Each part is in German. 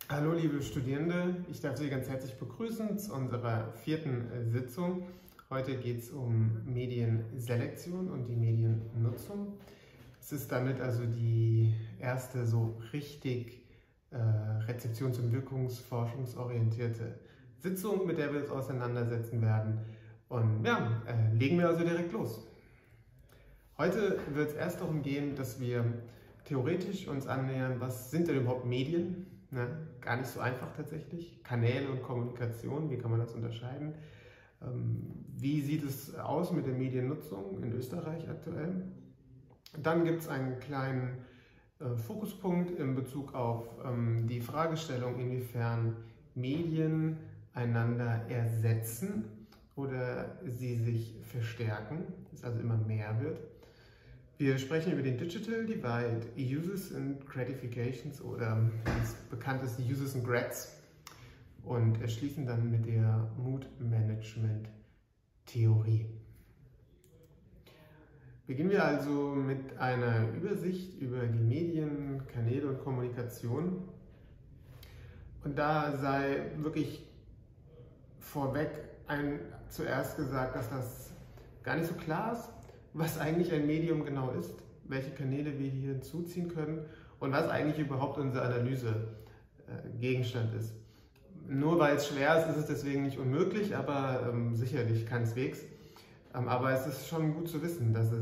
Hallo liebe Studierende, ich darf Sie ganz herzlich begrüßen zu unserer vierten Sitzung. Heute geht es um Medienselektion und die Mediennutzung. Es ist damit also die erste so richtig rezeptions- und wirkungsforschungsorientierte Sitzung, mit der wir uns auseinandersetzen werden. Und ja, legen wir also direkt los. Heute wird es erst darum gehen, dass wir theoretisch uns annähern, was sind denn überhaupt Medien? Ne? Gar nicht so einfach tatsächlich. Kanäle und Kommunikation, wie kann man das unterscheiden? Wie sieht es aus mit der Mediennutzung in Österreich aktuell? Dann gibt es einen kleinen Fokuspunkt in Bezug auf die Fragestellung, inwiefern Medien einander ersetzen oder sie sich verstärken, dass es also immer mehr wird. Wir sprechen über den Digital Divide, Uses and Gratifications oder das bekannteste Uses and Grats und schließen dann mit der Mood Management Theorie. Beginnen wir also mit einer Übersicht über die Medien, Kanäle und Kommunikation. Und da sei wirklich vorweg zuerst gesagt, dass das gar nicht so klar ist, was eigentlich ein Medium genau ist, welche Kanäle wir hier hinzuziehen können und was eigentlich überhaupt unsere Analyse Gegenstand ist. Nur weil es schwer ist, ist es deswegen nicht unmöglich, aber sicherlich keineswegs. Aber es ist schon gut zu wissen, dass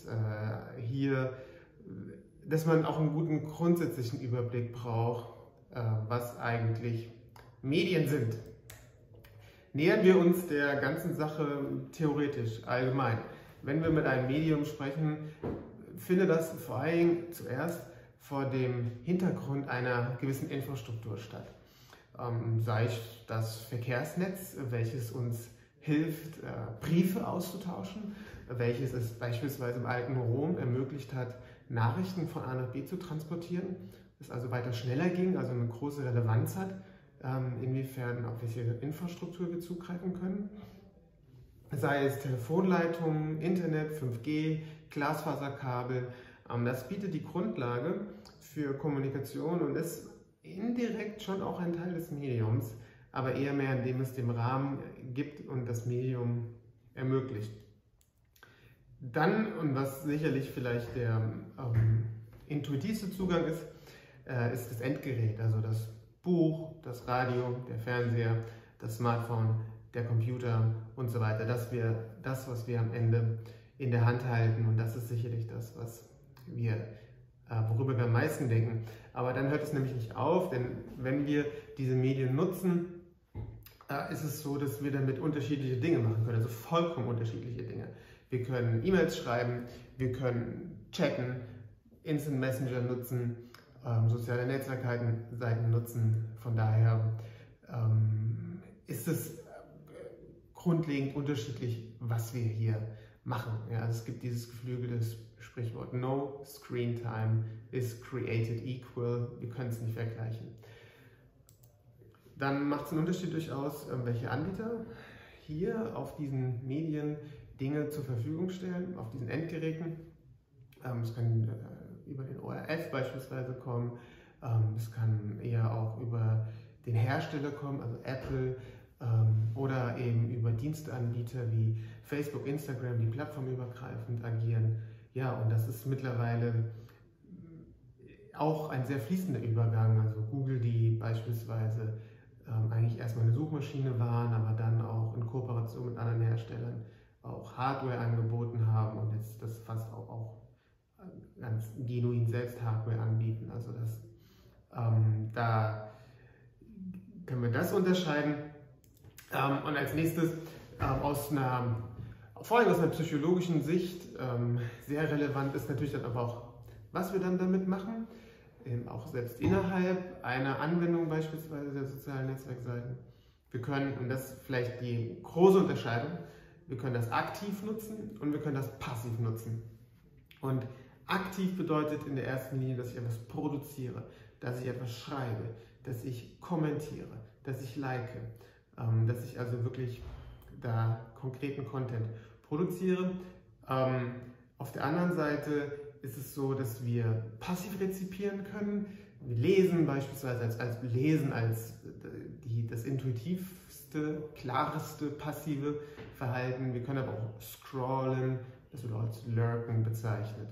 dass man auch einen guten grundsätzlichen Überblick braucht, was eigentlich Medien sind. Nähern wir uns der ganzen Sache theoretisch, allgemein. Wenn wir mit einem Medium sprechen, findet das vor allem zuerst vor dem Hintergrund einer gewissen Infrastruktur statt. Sei es das Verkehrsnetz, welches uns hilft, Briefe auszutauschen, welches es beispielsweise im alten Rom ermöglicht hat, Nachrichten von A nach B zu transportieren, es also weiter schneller ging, also eine große Relevanz hat, inwiefern auf welche Infrastruktur wir zugreifen können. Sei es Telefonleitungen, Internet, 5G, Glasfaserkabel. Das bietet die Grundlage für Kommunikation und ist indirekt schon auch ein Teil des Mediums, aber eher mehr, indem es den Rahmen gibt und das Medium ermöglicht. Dann, und was sicherlich vielleicht der intuitivste Zugang ist, ist das Endgerät, also das Buch, das Radio, der Fernseher, das Smartphone, der Computer und so weiter. Das was wir am Ende in der Hand halten, und das ist sicherlich das, worüber wir am meisten denken. Aber dann hört es nämlich nicht auf, denn wenn wir diese Medien nutzen, ist es so, dass wir damit unterschiedliche Dinge machen können, also vollkommen unterschiedliche Dinge. Wir können E-Mails schreiben, wir können chatten, Instant Messenger nutzen, soziale Netzwerkseiten nutzen. Von daher ist es grundlegend unterschiedlich, was wir hier machen. Ja, also es gibt dieses geflügelte Sprichwort, no screen time is created equal, wir können es nicht vergleichen. Dann macht es einen Unterschied durchaus, welche Anbieter hier auf diesen Medien Dinge zur Verfügung stellen, auf diesen Endgeräten. Es kann über den ORF beispielsweise kommen, es kann eher auch über den Hersteller kommen, also Apple, oder eben über Diensteanbieter wie Facebook, Instagram, die plattformübergreifend agieren. Ja, und das ist mittlerweile auch ein sehr fließender Übergang. Also Google, die beispielsweise eigentlich erstmal eine Suchmaschine waren, aber dann auch in Kooperation mit anderen Herstellern auch Hardware angeboten haben und jetzt das fast auch ganz genuin selbst Hardware anbieten. Also da können wir das unterscheiden. Und als nächstes vor allem aus einer psychologischen Sicht sehr relevant ist natürlich dann aber auch, was wir dann damit machen, auch selbst innerhalb einer Anwendung beispielsweise der sozialen Netzwerkseiten. Wir können, und das ist vielleicht die große Unterscheidung, wir können das aktiv nutzen und wir können das passiv nutzen. Und aktiv bedeutet in der ersten Linie, dass ich etwas produziere, dass ich etwas schreibe, dass ich kommentiere, dass ich like, dass ich also wirklich da konkreten Content produziere. Auf der anderen Seite ist es so, dass wir passiv rezipieren können. Wir lesen beispielsweise das intuitivste, klareste passive Verhalten. Wir können aber auch scrollen, das wird auch als Lurken bezeichnet.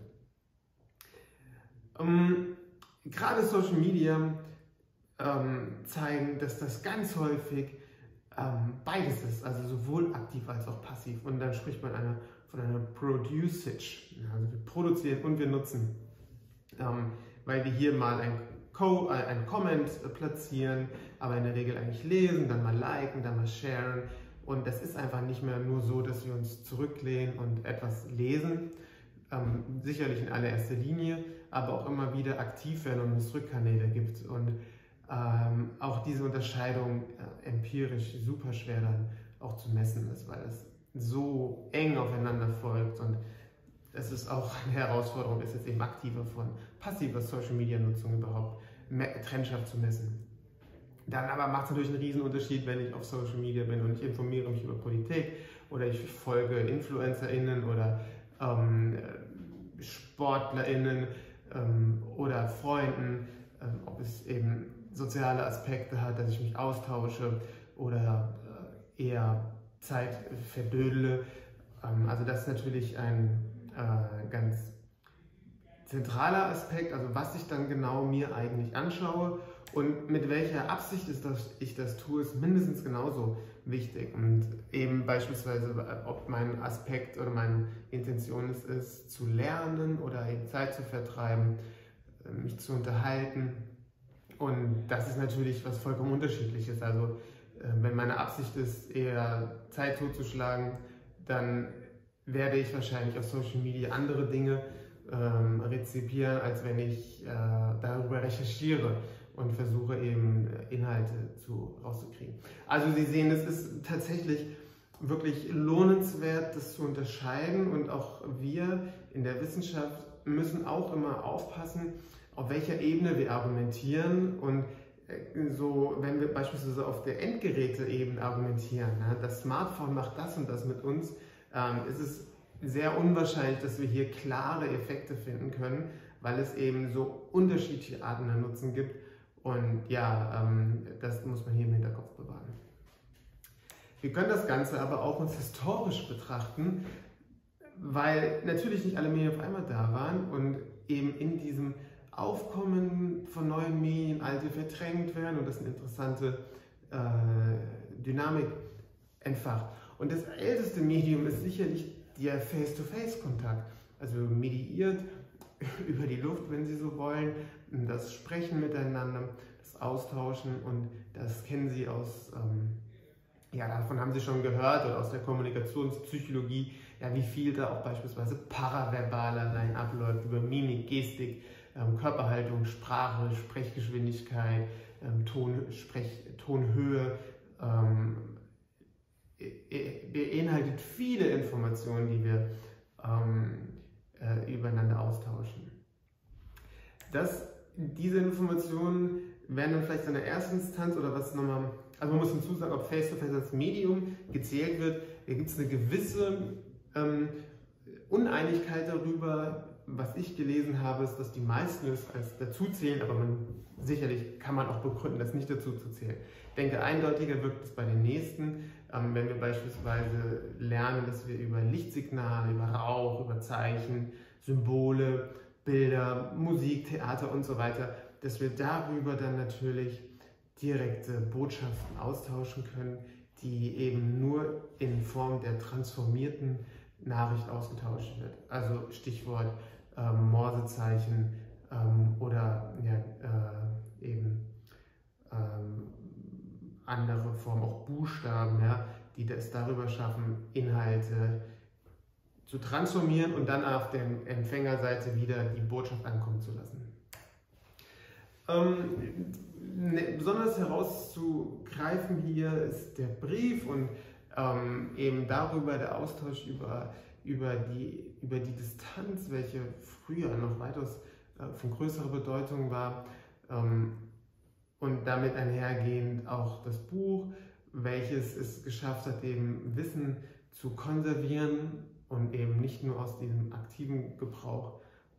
Gerade Social Media zeigen, dass das ganz häufig beides ist, also sowohl aktiv als auch passiv. Und dann spricht man von einer Producage, also wir produzieren und wir nutzen, weil wir hier mal ein Comment platzieren, aber in der Regel eigentlich lesen, dann mal liken, dann mal sharen. Und das ist einfach nicht mehr nur so, dass wir uns zurücklehnen und etwas lesen, sicherlich in allererster Linie, aber auch immer wieder aktiv werden und es Rückkanäle gibt. Und auch diese Unterscheidung empirisch super schwer dann auch zu messen ist, weil es so eng aufeinander folgt. Und es ist auch eine Herausforderung, ist jetzt eben aktiver von passiver Social Media Nutzung überhaupt trennscharf zu messen. Dann aber macht es natürlich einen riesen Unterschied, wenn ich auf Social Media bin und ich informiere mich über Politik oder ich folge InfluencerInnen oder SportlerInnen oder Freunden, ob es eben soziale Aspekte hat, dass ich mich austausche oder eher Zeit verdödele. Also das ist natürlich ein ganz zentraler Aspekt, also was ich dann genau mir eigentlich anschaue und mit welcher Absicht ich das tue, ist mindestens genauso wichtig. Und eben beispielsweise, ob mein Aspekt oder meine Intention ist, zu lernen oder eben Zeit zu vertreiben, mich zu unterhalten. Und das ist natürlich was vollkommen Unterschiedliches. Also wenn meine Absicht ist, eher Zeit totzuschlagen, dann werde ich wahrscheinlich auf Social Media andere Dinge rezipieren, als wenn ich darüber recherchiere und versuche eben Inhalte rauszukriegen. Also Sie sehen, es ist tatsächlich wirklich lohnenswert, das zu unterscheiden, und auch wir in der Wissenschaft müssen auch immer aufpassen, auf welcher Ebene wir argumentieren. Und so, wenn wir beispielsweise auf der Endgeräte-Ebene argumentieren, das Smartphone macht das und das mit uns, ist es sehr unwahrscheinlich, dass wir hier klare Effekte finden können, weil es eben so unterschiedliche Arten der Nutzen gibt. Und ja, das muss man hier im Hinterkopf bewahren. Wir können das Ganze aber auch uns historisch betrachten, weil natürlich nicht alle Medien auf einmal da waren und eben in diesem Aufkommen von neuen Medien alte verdrängt werden und das eine interessante Dynamik entfacht. Und das älteste Medium ist sicherlich der Face-to-Face-Kontakt, also mediiert über die Luft, wenn Sie so wollen, das Sprechen miteinander, das Austauschen, und das kennen Sie aus, ja, davon haben Sie schon gehört, oder aus der Kommunikationspsychologie, ja, wie viel da auch beispielsweise paraverbal allein abläuft, über Mimik, Gestik, Körperhaltung, Sprache, Sprechgeschwindigkeit, Tonhöhe, beinhaltet viele Informationen, die wir übereinander austauschen. Diese Informationen werden dann vielleicht in der ersten Instanz oder was nochmal, also man muss hinzusagen, ob Face-to-Face als Medium gezählt wird, da gibt es eine gewisse Uneinigkeit darüber. Was ich gelesen habe, ist, dass die meisten es als dazu zählen, aber sicherlich kann man auch begründen, das nicht dazu zu zählen. Ich denke, eindeutiger wirkt es bei den nächsten, wenn wir beispielsweise lernen, dass wir über Lichtsignale, über Rauch, über Zeichen, Symbole, Bilder, Musik, Theater und so weiter, dass wir darüber dann natürlich direkte Botschaften austauschen können, die eben nur in Form der transformierten Nachricht ausgetauscht wird. Also Stichwort Morsezeichen oder ja, eben andere Formen, auch Buchstaben, ja, die es darüber schaffen, Inhalte zu transformieren und dann auf der Empfängerseite wieder die Botschaft ankommen zu lassen. Besonders herauszugreifen hier ist der Brief und eben darüber der Austausch über die Distanz, welche früher noch weitaus von größerer Bedeutung war, und damit einhergehend auch das Buch, welches es geschafft hat, eben Wissen zu konservieren und eben nicht nur aus diesem aktiven Gebrauch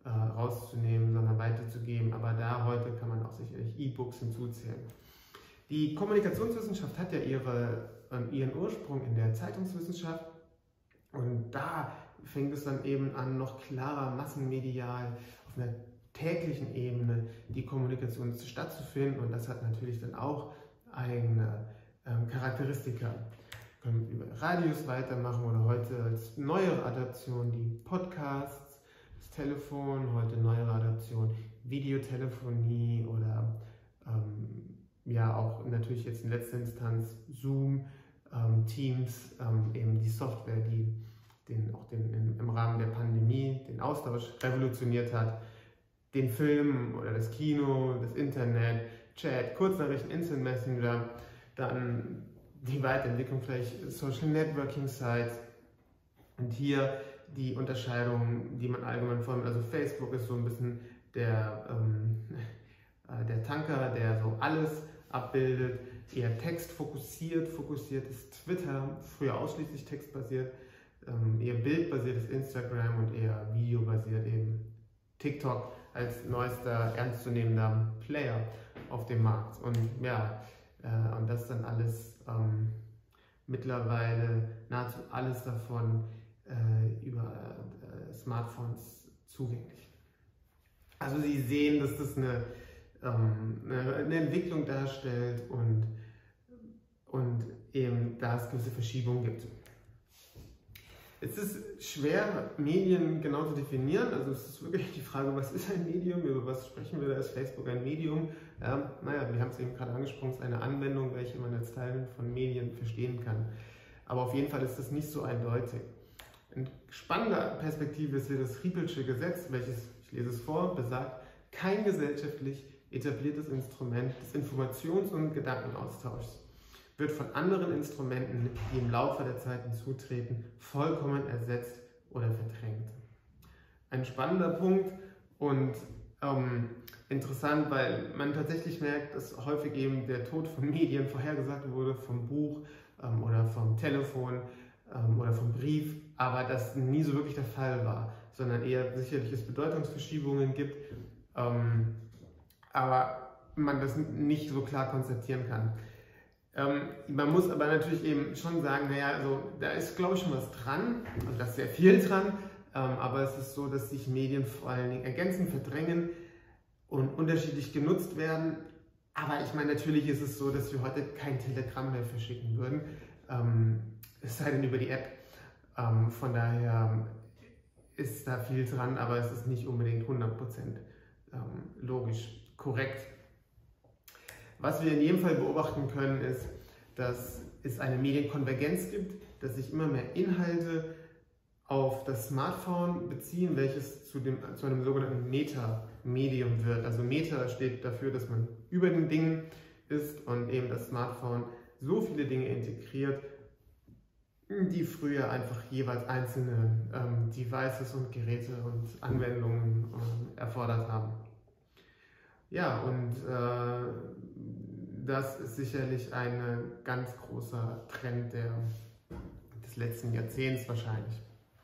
rauszunehmen, sondern weiterzugeben. Aber da heute kann man auch sicherlich E-Books hinzuzählen. Die Kommunikationswissenschaft hat ja ihren Ursprung in der Zeitungswissenschaft und da fängt es dann eben an, noch klarer massenmedial auf einer täglichen Ebene die Kommunikation stattzufinden und das hat natürlich dann auch eigene Charakteristika. Wir können über Radios weitermachen oder heute als neuere Adaption die Podcasts, das Telefon, heute neuere Adaption Videotelefonie oder ja auch natürlich jetzt in letzter Instanz Zoom, Teams, eben die Software, die im Rahmen der Pandemie den Austausch revolutioniert hat, den Film oder das Kino, das Internet, Chat, Kurznachrichten, Instant Messenger, dann die Weiterentwicklung vielleicht Social Networking Sites und hier die Unterscheidung, die man allgemein vornimmt, also Facebook ist so ein bisschen der Tanker, der so alles abbildet, eher textfokussiert, fokussiert ist Twitter, früher ausschließlich textbasiert, eher bildbasiert ist Instagram und eher videobasiert eben TikTok als neuester ernstzunehmender Player auf dem Markt. Und ja, und das dann alles mittlerweile nahezu alles davon über Smartphones zugänglich. Also Sie sehen, dass das eine Entwicklung darstellt und eben da es gewisse Verschiebungen gibt. Es ist schwer, Medien genau zu definieren, also es ist wirklich die Frage, was ist ein Medium, über was sprechen wir da, ist Facebook ein Medium? Naja, wir haben es eben gerade angesprochen, es ist eine Anwendung, welche man als Teil von Medien verstehen kann. Aber auf jeden Fall ist das nicht so eindeutig. Eine spannende Perspektive ist hier das Riepelsche Gesetz, welches, ich lese es vor, besagt, kein gesellschaftlich etabliertes Instrument des Informations- und Gedankenaustauschs wird von anderen Instrumenten, die im Laufe der Zeit hinzutreten, vollkommen ersetzt oder verdrängt. Ein spannender Punkt und interessant, weil man tatsächlich merkt, dass häufig eben der Tod von Medien vorhergesagt wurde, vom Buch oder vom Telefon oder vom Brief, aber das nie so wirklich der Fall war, sondern eher sicherlich es Bedeutungsverschiebungen gibt, aber man das nicht so klar konstatieren kann. Man muss aber natürlich eben schon sagen, naja, also da ist glaube ich schon was dran, und da ist sehr viel dran, aber es ist so, dass sich Medien vor allen Dingen ergänzen, verdrängen und unterschiedlich genutzt werden. Aber ich meine, natürlich ist es so, dass wir heute kein Telegramm mehr verschicken würden, es sei denn über die App. Von daher ist da viel dran, aber es ist nicht unbedingt 100% logisch korrekt. Was wir in jedem Fall beobachten können, ist, dass es eine Medienkonvergenz gibt, dass sich immer mehr Inhalte auf das Smartphone beziehen, welches zu einem sogenannten Meta-Medium wird. Also Meta steht dafür, dass man über den Dingen ist und eben das Smartphone so viele Dinge integriert, die früher einfach jeweils einzelne Devices und Geräte und Anwendungen erfordert haben. Ja, und das ist sicherlich ein ganz großer Trend des letzten Jahrzehnts wahrscheinlich.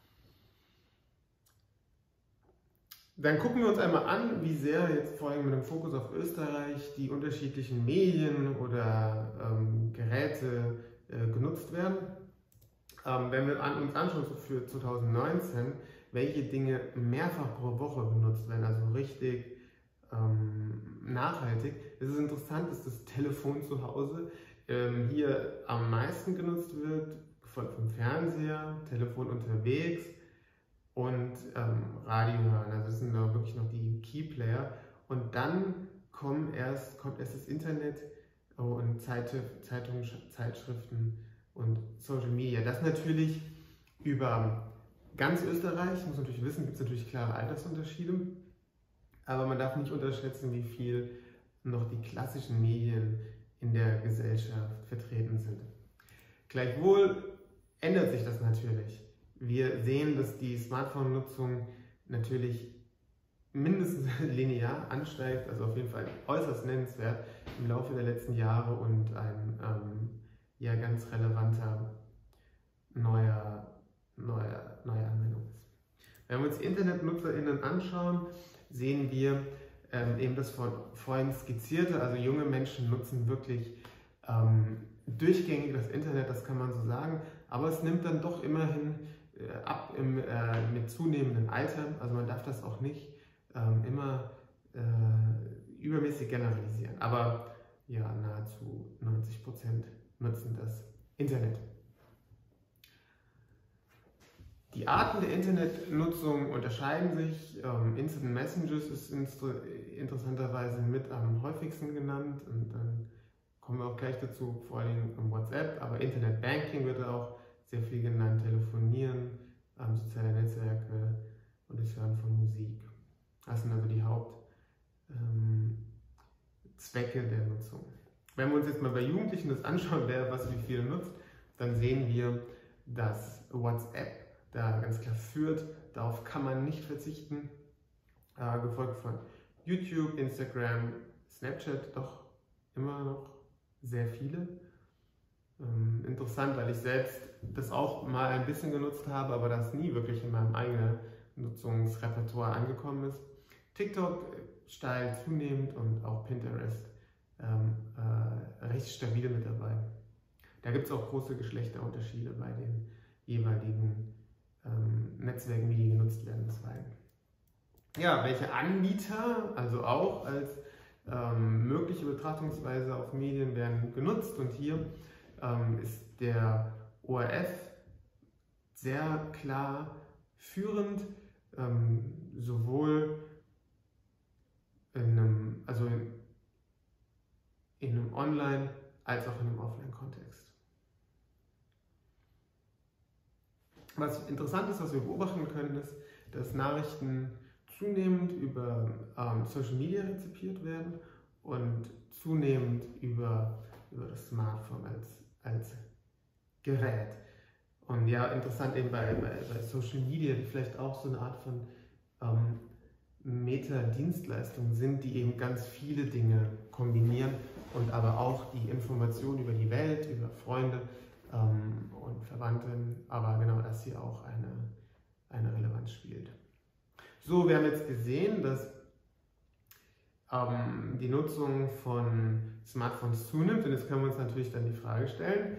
Dann gucken wir uns einmal an, wie sehr jetzt vor allem mit dem Fokus auf Österreich die unterschiedlichen Medien oder Geräte genutzt werden. Wenn wir uns anschauen für 2019, welche Dinge mehrfach pro Woche genutzt werden, also richtig nachhaltig, ist es interessant, dass das Telefon zu Hause hier am meisten genutzt wird, gefolgt vom Fernseher, Telefon unterwegs und Radio hören. Also das sind da wirklich noch die Keyplayer. Und dann kommt erst das Internet und Zeitungen, Zeitschriften und Social Media. Das natürlich über ganz Österreich, muss man natürlich wissen, gibt es natürlich klare Altersunterschiede. Aber man darf nicht unterschätzen, wie viel noch die klassischen Medien in der Gesellschaft vertreten sind. Gleichwohl ändert sich das natürlich. Wir sehen, dass die Smartphone-Nutzung natürlich mindestens linear ansteigt, also auf jeden Fall äußerst nennenswert im Laufe der letzten Jahre und ein ja, ganz relevanter neuer Anwendung ist. Wenn wir uns InternetnutzerInnen anschauen, sehen wir eben das von vorhin skizzierte, also junge Menschen nutzen wirklich durchgängig das Internet, das kann man so sagen, aber es nimmt dann doch immerhin ab mit zunehmendem Alter, also man darf das auch nicht immer übermäßig generalisieren, aber ja, nahezu 90% nutzen das Internet. Die Arten der Internetnutzung unterscheiden sich. Instant Messages ist interessanterweise mit am häufigsten genannt und dann kommen wir auch gleich dazu, vor allem WhatsApp, aber Internet Banking wird auch sehr viel genannt, Telefonieren, soziale Netzwerke und das Hören von Musik. Das sind also die Hauptzwecke der Nutzung. Wenn wir uns jetzt mal bei Jugendlichen das anschauen, wer was wie viel nutzt, dann sehen wir, dass WhatsApp da ganz klar führt. Darauf kann man nicht verzichten. Gefolgt von YouTube, Instagram, Snapchat, doch immer noch sehr viele. Interessant, weil ich selbst das auch mal ein bisschen genutzt habe, aber das nie wirklich in meinem eigenen Nutzungsrepertoire angekommen ist. TikTok steil zunehmend und auch Pinterest recht stabil mit dabei. Da gibt es auch große Geschlechterunterschiede bei den jeweiligen Netzwerken, wie die genutzt werden, bisweilen. Ja, welche Anbieter, also auch als mögliche Betrachtungsweise auf Medien, werden genutzt, und hier ist der ORF sehr klar führend, sowohl in einem Online- als auch in einem Offline-Kontext. Was interessant ist, was wir beobachten können, ist, dass Nachrichten zunehmend über Social Media rezipiert werden und zunehmend über das Smartphone als Gerät. Und ja, interessant eben bei Social Media, die vielleicht auch so eine Art von Meta-Dienstleistungen sind, die eben ganz viele Dinge kombinieren und aber auch die Informationen über die Welt, über Freunde und Verwandte, aber genau das hier auch eine Relevanz spielt. So, wir haben jetzt gesehen, dass die Nutzung von Smartphones zunimmt, und jetzt können wir uns natürlich dann die Frage stellen,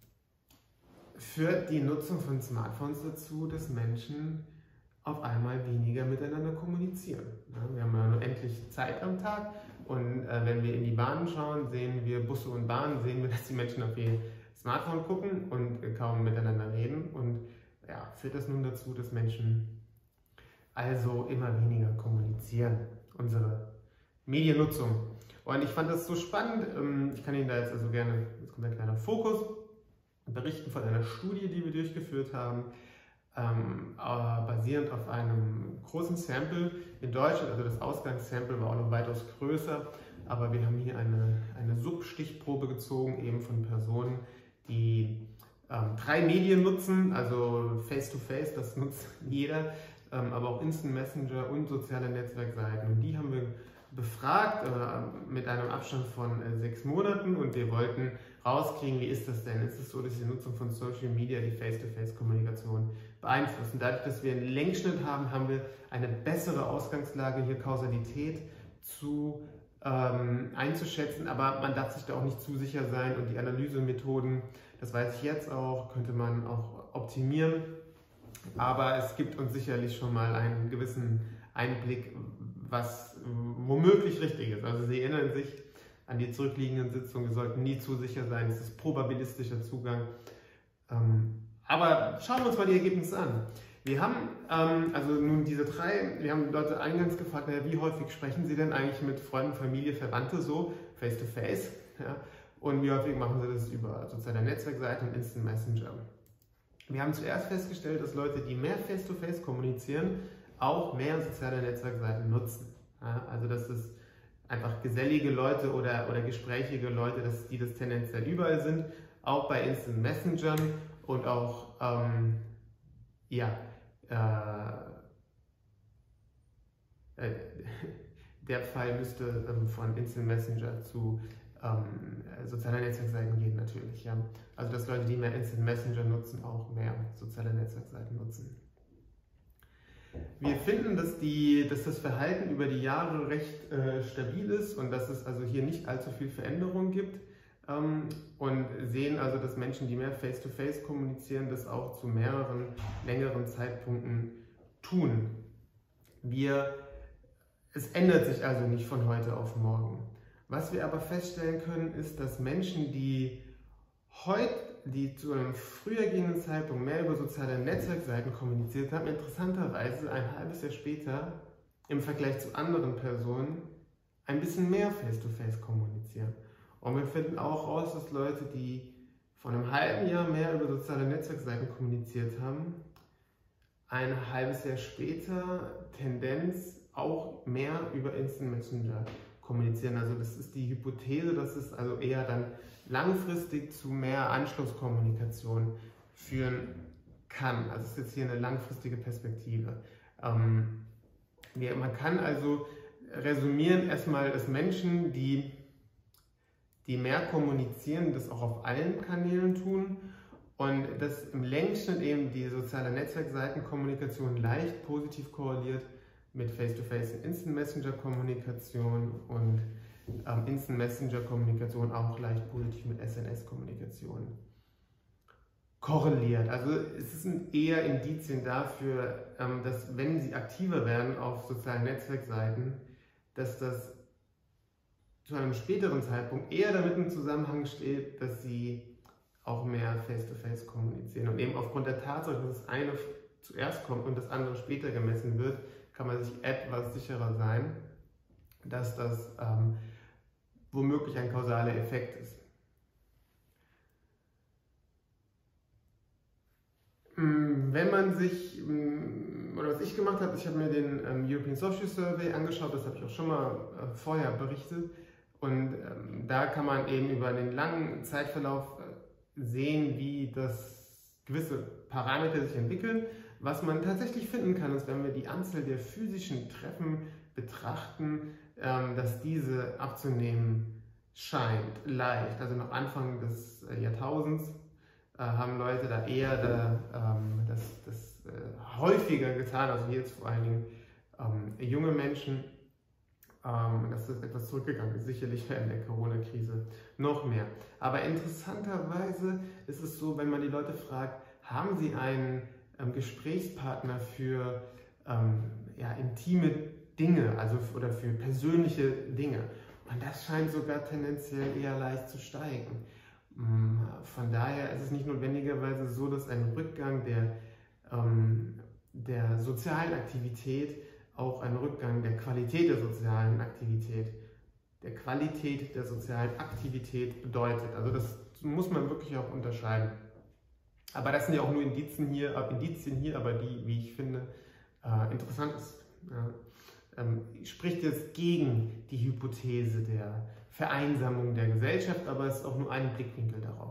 führt die Nutzung von Smartphones dazu, dass Menschen auf einmal weniger miteinander kommunizieren? Ja, wir haben ja nur endlich Zeit am Tag, und wenn wir in die Bahnen schauen, sehen wir Busse und Bahnen, sehen wir, dass die Menschen auf ihr Smartphone gucken und kaum miteinander reden, und ja, führt das nun dazu, dass Menschen also immer weniger kommunizieren, unsere Mediennutzung. Und ich fand das so spannend, ich kann Ihnen da jetzt also gerne, jetzt kommt ein kleiner Fokus, berichten von einer Studie, die wir durchgeführt haben, basierend auf einem großen Sample in Deutschland. Also das Ausgangssample war auch noch weitaus größer, aber wir haben hier eine Substichprobe gezogen, eben von Personen, die 3 Medien nutzen, also Face-to-Face, das nutzt jeder, aber auch Instant Messenger und soziale Netzwerkseiten. Und die haben wir befragt mit einem Abstand von 6 Monaten, und wir wollten rauskriegen, wie ist das denn? Ist es so, dass die Nutzung von Social Media die Face-to-Face-Kommunikation beeinflusst? Und dadurch, dass wir einen Längsschnitt haben, haben wir eine bessere Ausgangslage, hier Kausalität einzuschätzen, aber man darf sich da auch nicht zu sicher sein, und die Analysemethoden, das weiß ich jetzt auch, könnte man auch optimieren, aber es gibt uns sicherlich schon mal einen gewissen Einblick, was womöglich richtig ist. Also Sie erinnern sich an die zurückliegenden Sitzungen, wir sollten nie zu sicher sein, es ist probabilistischer Zugang. Aber schauen wir uns mal die Ergebnisse an. Wir haben also nun diese 3, wir haben Leute eingangs gefragt, naja, wie häufig sprechen Sie denn eigentlich mit Freunden, Familie, Verwandte so, face to face? Ja? Und wie häufig machen Sie das über soziale Netzwerkseiten und Instant Messenger? Wir haben zuerst festgestellt, dass Leute, die mehr face to face kommunizieren, auch mehr soziale Netzwerkseiten nutzen. Ja? Also dass es einfach gesellige Leute oder gesprächige Leute, die das tendenziell überall sind, auch bei Instant Messengern, und auch der Fall müsste von Instant Messenger zu sozialer Netzwerkseiten gehen natürlich. Ja. Also dass Leute, die mehr Instant Messenger nutzen, auch mehr soziale Netzwerkseiten nutzen. Wir finden, dass das Verhalten über die Jahre recht stabil ist und dass es also hier nicht allzu viel Veränderung gibt und sehen also, dass Menschen, die mehr Face-to-Face kommunizieren, das auch zu mehreren längeren Zeitpunkten tun. Es ändert sich also nicht von heute auf morgen. Was wir aber feststellen können, ist, dass Menschen, die zu einem früher gehenden Zeitpunkt mehr über soziale Netzwerkseiten kommuniziert haben, interessanterweise ein halbes Jahr später im Vergleich zu anderen Personen ein bisschen mehr Face-to-Face kommunizieren. Und wir finden auch raus, dass Leute, die vor einem halben Jahr mehr über soziale Netzwerkseiten kommuniziert haben, ein halbes Jahr später Tendenz auch mehr über Instant Messenger kommunizieren. Also das ist die Hypothese, dass es also eher dann langfristig zu mehr Anschlusskommunikation führen kann. Also es ist jetzt hier eine langfristige Perspektive. Man kann also resümieren erstmal, dass Menschen, die mehr kommunizieren, das auch auf allen Kanälen tun und dass im Längsschnitt eben die soziale Netzwerkseitenkommunikation leicht positiv korreliert mit Face-to-Face und Instant Messenger Kommunikation und Instant Messenger Kommunikation auch leicht positiv mit SNS-Kommunikation korreliert. Also es sind eher Indizien dafür, dass wenn sie aktiver werden auf sozialen Netzwerkseiten, dass das zu einem späteren Zeitpunkt eher damit im Zusammenhang steht, dass sie auch mehr Face-to-Face kommunizieren. Und eben aufgrund der Tatsache, dass das eine zuerst kommt und das andere später gemessen wird, kann man sich etwas sicherer sein, dass das womöglich ein kausaler Effekt ist. Wenn man sich, oder was ich gemacht habe, ich habe mir den European Social Survey angeschaut, das habe ich auch schon mal vorher berichtet, und da kann man eben über den langen Zeitverlauf sehen, wie das gewisse Parameter sich entwickeln. Was man tatsächlich finden kann, ist, wenn wir die Anzahl der physischen Treffen betrachten, dass diese abzunehmen scheint, leicht. Also noch Anfang des Jahrtausends haben Leute da eher das häufiger getan, also jetzt vor allen Dingen junge Menschen. Das ist etwas zurückgegangen, sicherlich während der Corona-Krise noch mehr. Aber interessanterweise ist es so, wenn man die Leute fragt, haben sie einen Gesprächspartner für intime Dinge, also oder für persönliche Dinge. Und das scheint sogar tendenziell eher leicht zu steigen. Von daher ist es nicht notwendigerweise so, dass ein Rückgang der sozialen Aktivität auch ein Rückgang der Qualität der sozialen Aktivität bedeutet. Also das muss man wirklich auch unterscheiden. Aber das sind ja auch nur Indizien hier, aber die, wie ich finde, interessant ist. Ja. Spricht jetzt gegen die Hypothese der Vereinsamung der Gesellschaft, aber es ist auch nur ein Blickwinkel darauf.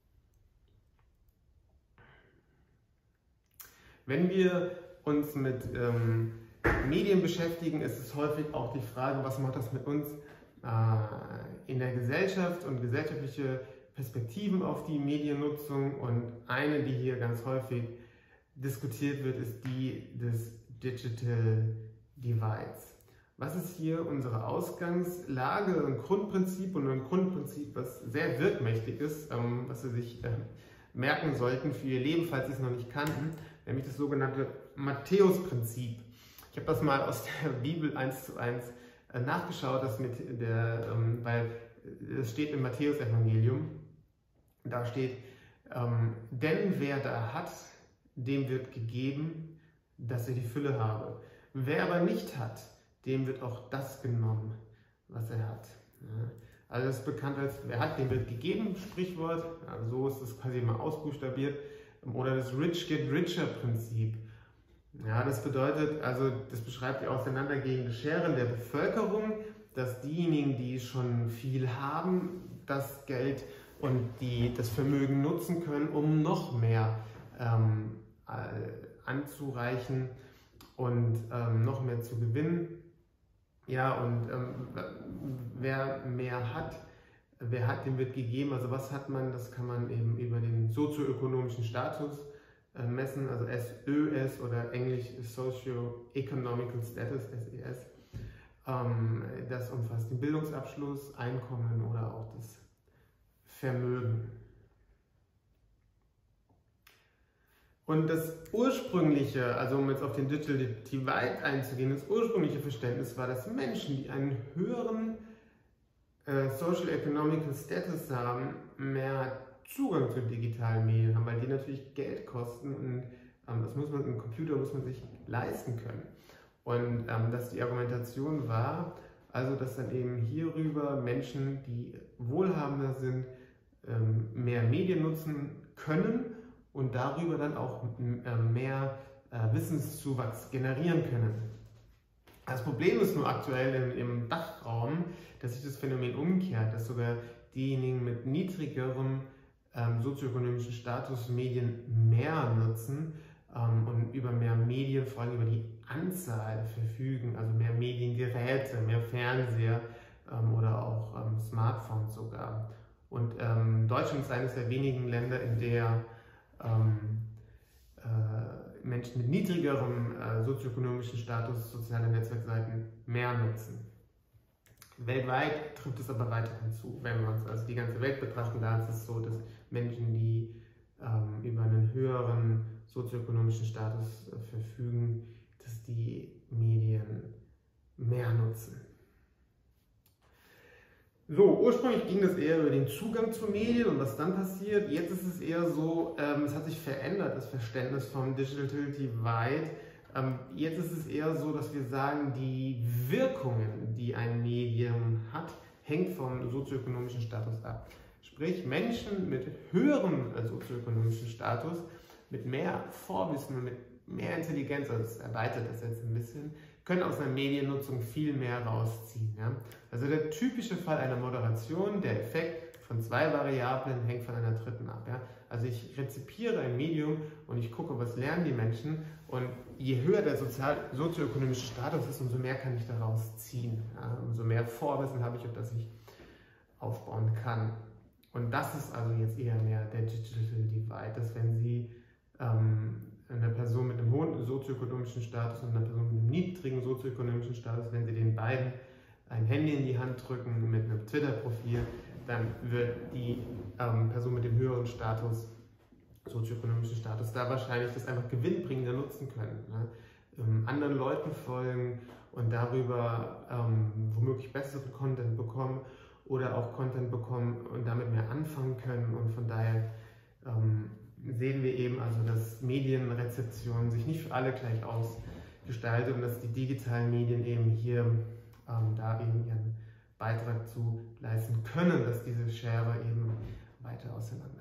Wenn wir uns mit Medien beschäftigen, ist es häufig auch die Frage, was macht das mit uns in der Gesellschaft und gesellschaftliche Perspektiven auf die Mediennutzung. Und eine, die hier ganz häufig diskutiert wird, ist die des Digital Divides. Was ist hier unsere Ausgangslage, ein Grundprinzip was sehr wirkmächtig ist, was Sie sich merken sollten für Ihr Leben, falls Sie es noch nicht kannten, nämlich das sogenannte Matthäus-Prinzip. Ich habe das mal aus der Bibel 1:1 nachgeschaut, weil es steht im Matthäus-Evangelium, da steht, denn wer da hat, dem wird gegeben, dass er die Fülle habe. Wer aber nicht hat, dem wird auch das genommen, was er hat. Also das ist bekannt als, wer hat, dem wird gegeben, Sprichwort, also so ist es quasi mal ausbuchstabiert, oder das Rich Get Richer Prinzip. Ja, das bedeutet, also das beschreibt die auseinandergehende Schere der Bevölkerung, dass diejenigen, die schon viel haben, das Geld und das Vermögen nutzen können, um noch mehr anzureichen und noch mehr zu gewinnen. Ja, und wer hat, dem wird gegeben. Also was hat man, das kann man eben über den sozioökonomischen Status messen, also SES oder Englisch Socio-Economical Status, SES. Das umfasst den Bildungsabschluss, Einkommen oder auch das Vermögen. Und das ursprüngliche, also um jetzt auf den Digital Divide einzugehen, das ursprüngliche Verständnis war, dass Menschen, die einen höheren Social Economical Status haben, mehr Zugang zu digitalen Medien haben, weil die natürlich Geld kosten und das muss man, einen Computer muss man sich leisten können. Und dass die Argumentation war, also dass dann eben hierüber Menschen, die wohlhabender sind, mehr Medien nutzen können und darüber dann auch mehr Wissenszuwachs generieren können. Das Problem ist nur aktuell im Dachraum, dass sich das Phänomen umkehrt, dass sogar diejenigen mit niedrigerem sozioökonomischen Status Medien mehr nutzen und über mehr Medien, vor allem über die Anzahl verfügen, also mehr Mediengeräte, mehr Fernseher oder auch Smartphones sogar. Und Deutschland ist eines der wenigen Länder, in der Menschen mit niedrigerem sozioökonomischen Status soziale Netzwerkseiten mehr nutzen. Weltweit trifft es aber weiterhin zu. Wenn wir uns also die ganze Welt betrachten, da ist es so, dass Menschen, die über einen höheren sozioökonomischen Status verfügen, dass die Medien mehr nutzen. So, ursprünglich ging es eher über den Zugang zu Medien und was dann passiert. Jetzt ist es eher so, es hat sich verändert, das Verständnis vom Digital Divide. Jetzt ist es eher so, dass wir sagen, die Wirkungen, die ein Medium hat, hängt vom sozioökonomischen Status ab. Sprich, Menschen mit höherem sozioökonomischen Status, mit mehr Vorwissen und mit mehr Intelligenz, also das erweitert das jetzt ein bisschen, können aus einer Mediennutzung viel mehr rausziehen. Ja? Also der typische Fall einer Moderation, der Effekt von 2 Variablen hängt von einer dritten ab. Ja? Also ich rezipiere ein Medium und ich gucke, was lernen die Menschen, und je höher der sozioökonomische Status ist, umso mehr kann ich daraus ziehen. Ja? Umso mehr Vorwissen habe ich, auf das ich aufbauen kann. Und das ist also jetzt eher mehr der Digital Divide, dass wenn Sie eine Person mit einem hohen sozioökonomischen Status und einer Person mit einem niedrigen sozioökonomischen Status, wenn Sie den beiden ein Handy in die Hand drücken mit einem Twitter-Profil, dann wird die Person mit dem höheren Status, sozioökonomischen Status, da wahrscheinlich das einfach gewinnbringender nutzen können. Ne? Anderen Leuten folgen und darüber womöglich besseren Content bekommen oder auch Content bekommen und damit mehr anfangen können, und von daher sehen wir eben also, dass Medienrezeption sich nicht für alle gleich ausgestaltet und dass die digitalen Medien eben hier da eben ihren Beitrag zu leisten können, dass diese Schere eben weiter auseinandergeht.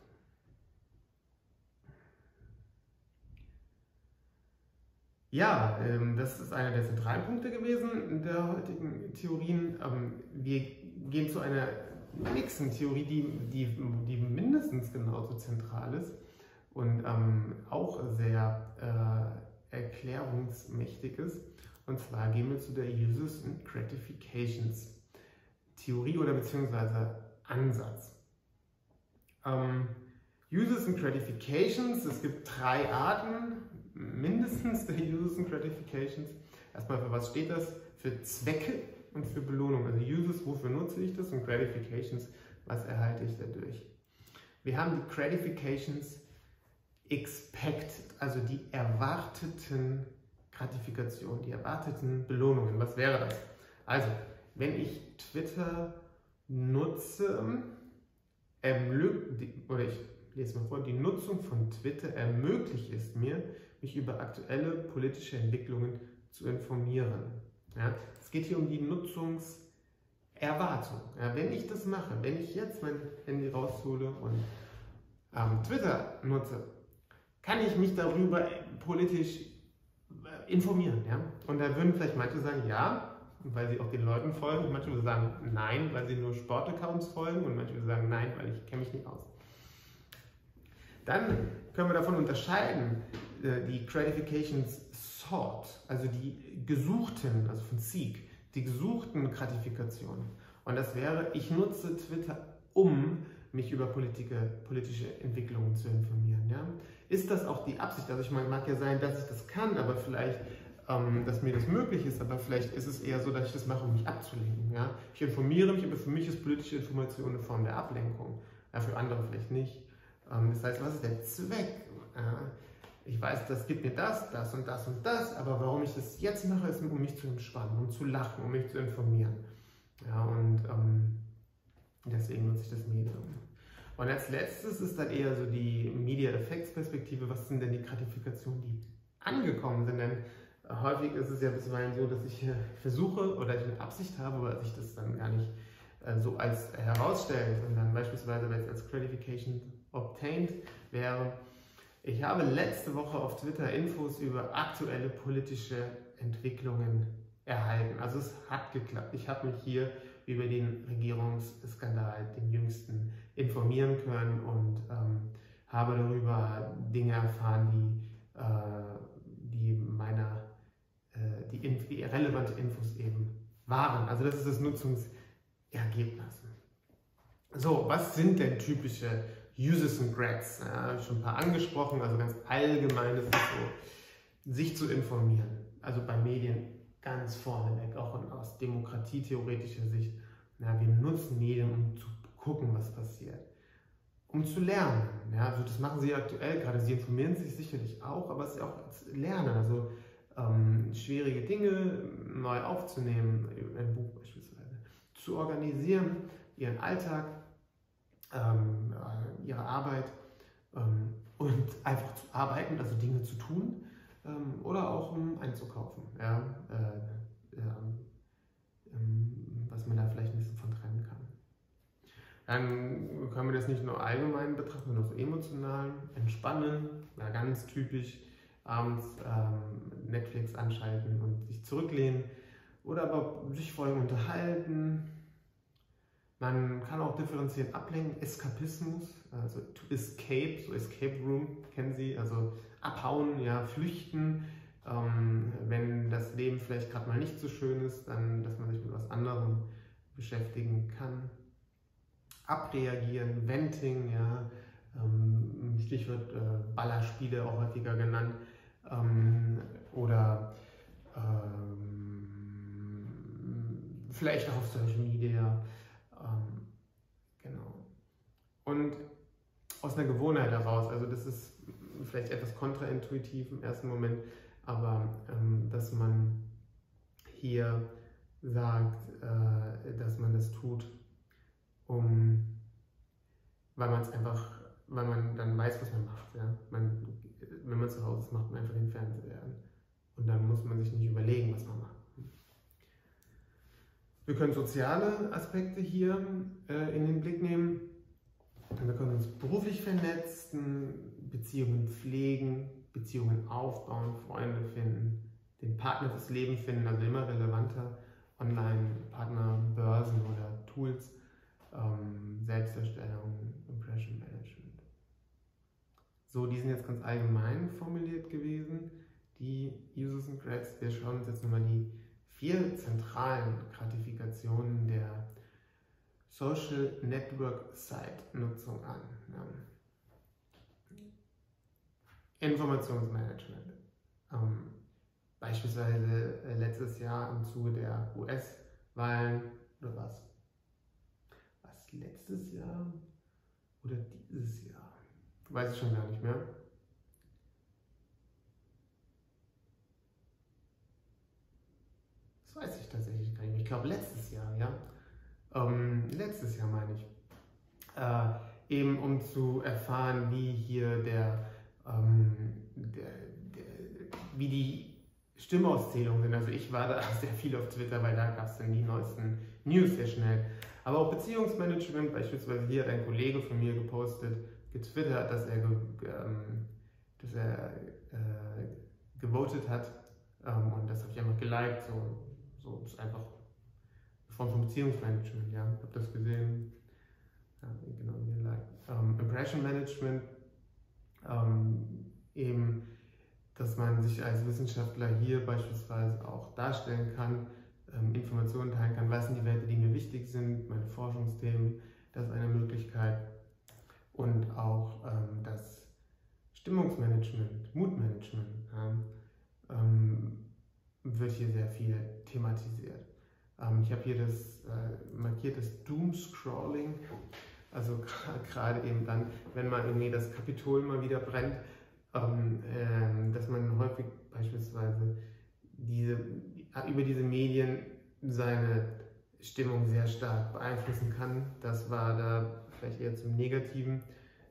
Ja, das ist einer der zentralen Punkte gewesen der heutigen Theorien. Wir gehen zu einer nächsten Theorie, die mindestens genauso zentral ist und auch sehr erklärungsmächtig ist. Und zwar gehen wir zu der Uses and Gratifications Theorie oder beziehungsweise Ansatz. Uses and Gratifications, es gibt 3 Arten mindestens der Uses and Gratifications. Erstmal, für was steht das? Für Zwecke und für Belohnung. Also Uses, wofür nutze ich das, und Gratifications, was erhalte ich dadurch. Wir haben die Gratifications expected, also die erwarteten Gratifikationen, die erwarteten Belohnungen. Was wäre das? Also, wenn ich Twitter nutze, oder ich lese mal vor, die Nutzung von Twitter ermöglicht es mir, mich über aktuelle politische Entwicklungen zu informieren. Ja, es geht hier um die Nutzungserwartung. Ja, wenn ich das mache, wenn ich jetzt mein Handy raushole und Twitter nutze, kann ich mich darüber politisch informieren. Ja? Und da würden vielleicht manche sagen, ja, weil sie auch den Leuten folgen, und manche würden sagen, nein, weil sie nur Sportaccounts folgen, und manche würden sagen, nein, weil ich kenne mich nicht aus. Dann können wir davon unterscheiden, die Gratifications sought, also die gesuchten, also von Seek, die gesuchten Gratifikationen. Und das wäre, ich nutze Twitter, um mich über politische Entwicklungen zu informieren. Ja? Ist das auch die Absicht? Also ich meine, mag ja sein, dass ich das kann, aber vielleicht, dass mir das möglich ist, aber vielleicht ist es eher so, dass ich das mache, um mich abzulenken. Ja? Ich informiere mich, aber für mich ist politische Information eine Form der Ablenkung. Ja, für andere vielleicht nicht. Das heißt, was ist der Zweck? Ich weiß, das gibt mir das und das und das, aber warum ich das jetzt mache, ist, um mich zu entspannen, um zu lachen, um mich zu informieren. Ja, und deswegen nutze ich das Medium. Und als letztes ist dann eher so die Media-Effects-Perspektive. Was sind denn die Gratifikationen, die angekommen sind? Denn häufig ist es ja bisweilen so, dass ich versuche oder ich eine Absicht habe, aber sich das dann gar nicht so als herausstellt, sondern beispielsweise, wenn es als Gratification obtained wäre. Ich habe letzte Woche auf Twitter Infos über aktuelle politische Entwicklungen erhalten. Also es hat geklappt. Ich habe mich hier über den Regierungsskandal, den jüngsten, informieren können und habe darüber Dinge erfahren, die relevante Infos eben waren. Also das ist das Nutzungsergebnis. So, was sind denn typische Uses and Grats? Ja, habe ich schon ein paar angesprochen, also ganz allgemein ist es so, sich zu informieren. Also bei Medien ganz vorneweg, auch aus demokratietheoretischer Sicht. Ja, wir nutzen Medien, um zu gucken, was passiert. Um zu lernen. Ja, also das machen sie aktuell gerade. Sie informieren sich sicherlich auch, aber es ist auch Lernen. Also schwierige Dinge neu aufzunehmen, ein Buch beispielsweise, zu organisieren, ihren Alltag, ihre Arbeit und einfach zu arbeiten, also Dinge zu tun oder auch einzukaufen, ja, was man da vielleicht ein bisschen von trennen kann. Dann können wir das nicht nur allgemein betrachten, sondern auch so emotional, entspannen, ja, ganz typisch, abends Netflix anschalten und sich zurücklehnen oder aber sich vor allem unterhalten. Man kann auch differenziert ablenken, Eskapismus, also to escape, so Escape Room, kennen Sie, also abhauen, ja, flüchten, wenn das Leben vielleicht gerade mal nicht so schön ist, dann, dass man sich mit was anderem beschäftigen kann. Abreagieren, Venting, ja, Stichwort Ballerspiele auch häufiger genannt, oder vielleicht auch auf Social Media. Genau. Und aus einer Gewohnheit heraus, also das ist vielleicht etwas kontraintuitiv im ersten Moment, aber dass man hier sagt, dass man das tut, weil man dann weiß, was man macht. Ja? Wenn man zu Hause ist, macht man einfach den Fernseher an. Und dann muss man sich nicht überlegen, was man macht. Wir können soziale Aspekte hier in den Blick nehmen. Wir können uns beruflich vernetzen, Beziehungen pflegen, Beziehungen aufbauen, Freunde finden, den Partner fürs Leben finden, also immer relevanter, Online-Partner, Börsen oder Tools, Selbsterstellung, Impression Management. So, die sind jetzt ganz allgemein formuliert gewesen, die Uses and Grats. Wir schauen uns jetzt nochmal die 4 zentralen Gratifikationen der Social Network Site Nutzung an. Ja. Informationsmanagement. Beispielsweise letztes Jahr im Zuge der US-Wahlen oder was? Was letztes Jahr oder dieses Jahr? Weiß ich schon gar nicht mehr. Das weiß ich tatsächlich gar nicht mehr. Ich glaube letztes Jahr, ja. Letztes Jahr meine ich. Eben um zu erfahren, wie hier wie die Stimmauszählungen sind. Also ich war da sehr viel auf Twitter, weil da gab es dann die neuesten News sehr schnell. Aber auch Beziehungsmanagement, beispielsweise hier hat ein Kollege von mir getwittert, dass er gewotet hat, und das habe ich einfach geliked, so ist einfach eine Form von Beziehungsmanagement, ja, ich habe das gesehen, ja, genau, geliked. Impression Management, eben, dass man sich als Wissenschaftler hier beispielsweise auch darstellen kann, Informationen teilen kann, was sind die Werte, die mir wichtig sind, meine Forschungsthemen, das ist eine Möglichkeit. und auch das Stimmungsmanagement, Moodmanagement wird hier sehr viel thematisiert. Ich habe hier das markiert, das Doomscrolling, also gerade eben dann, wenn man irgendwie das Kapitol mal wieder brennt, dass man häufig beispielsweise über diese Medien seine Stimmung sehr stark beeinflussen kann. Das war da vielleicht eher zum Negativen,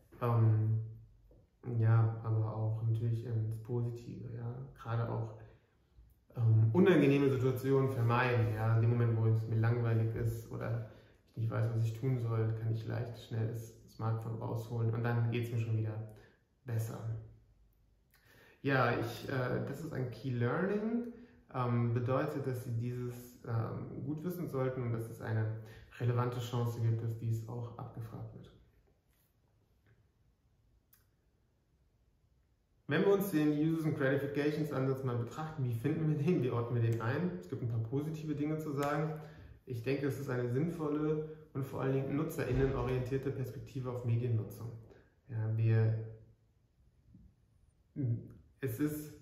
ja, aber auch natürlich ins Positive, ja, gerade auch unangenehme Situationen vermeiden, ja, in dem Moment, wo es mir langweilig ist oder ich nicht weiß, was ich tun soll, kann ich leicht schnell das Smartphone rausholen und dann geht es mir schon wieder besser. Ja, das ist ein Key Learning, bedeutet, dass Sie dieses gut wissen sollten und dass es eine relevante Chance gibt, dass dies auch abgefragt wird. Wenn wir uns den Users and Gratifications Ansatz mal betrachten, wie finden wir den, wie ordnen wir den ein? Es gibt ein paar positive Dinge zu sagen. Ich denke, es ist eine sinnvolle und vor allen Dingen nutzerinnenorientierte Perspektive auf Mediennutzung. Ja, es ist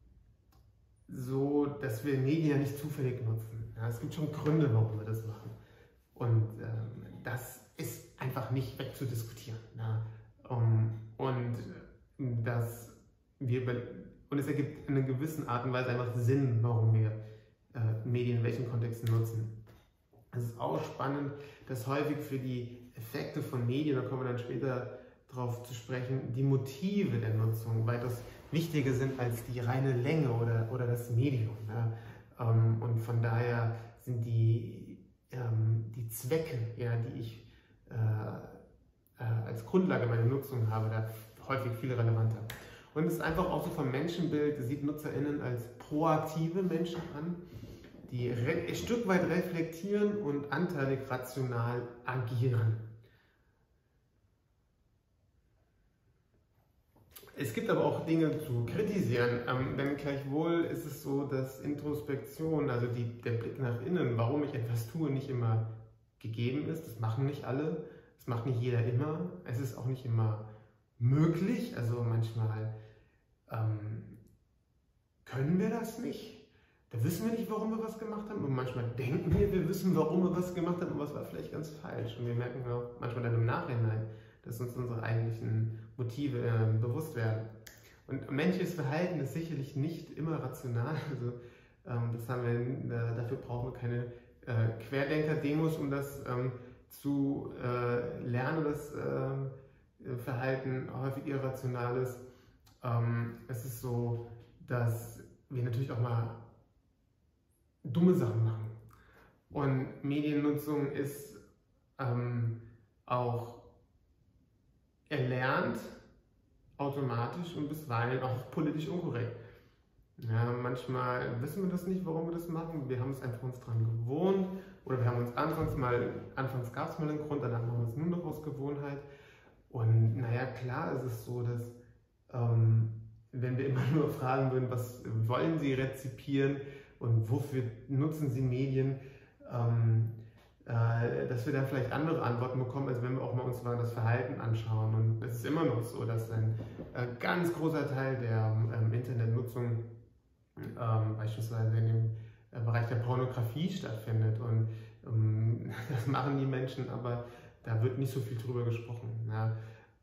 so, dass wir Medien ja nicht zufällig nutzen. Ja, es gibt schon Gründe, warum wir das machen. Und das ist einfach nicht wegzudiskutieren. Ja. Und es ergibt in einer gewissen Art und Weise einfach Sinn, warum wir Medien in welchen Kontexten nutzen. Es ist auch spannend, dass häufig für die Effekte von Medien, da kommen wir dann später darauf zu sprechen, die Motive der Nutzung weitaus wichtiger sind als die reine Länge oder das Medium. Ja. Und von daher sind die Zwecke, ja, die ich als Grundlage meiner Nutzung habe, da häufig viel relevanter. Und es ist einfach auch so vom Menschenbild, es sieht NutzerInnen als proaktive Menschen an, die ein Stück weit reflektieren und anteilig rational agieren. Es gibt aber auch Dinge zu kritisieren, denn gleichwohl ist es so, dass Introspektion, also der Blick nach innen, warum ich etwas tue, nicht immer gegeben ist. Das machen nicht alle, das macht nicht jeder immer. Es ist auch nicht immer möglich, also manchmal können wir das nicht. Da wissen wir nicht, warum wir was gemacht haben und manchmal denken wir wissen, warum wir was gemacht haben und was war vielleicht ganz falsch. Und wir merken auch manchmal dann im Nachhinein, dass uns unsere eigentlichen Motive bewusst werden. Und menschliches Verhalten ist sicherlich nicht immer rational. Also, dafür brauchen wir keine Querdenker-Demos, um das zu lernen, dass Verhalten häufig irrational ist. Es ist so, dass wir natürlich auch mal dumme Sachen machen. Und Mediennutzung ist auch erlernt, automatisch und bisweilen auch politisch unkorrekt. Ja, manchmal wissen wir das nicht, warum wir das machen. Wir haben es einfach uns dran gewohnt oder wir haben uns anfangs gab es mal einen Grund, danach machen wir es nur noch aus Gewohnheit. Und naja, klar ist es so, dass wenn wir immer nur fragen würden, was wollen Sie rezipieren und wofür nutzen Sie Medien, dass wir dann vielleicht andere Antworten bekommen, als wenn wir auch mal uns mal das Verhalten anschauen. Und es ist immer noch so, dass ein ganz großer Teil der Internetnutzung beispielsweise in dem Bereich der Pornografie stattfindet. Und das machen die Menschen, aber da wird nicht so viel drüber gesprochen. Ja.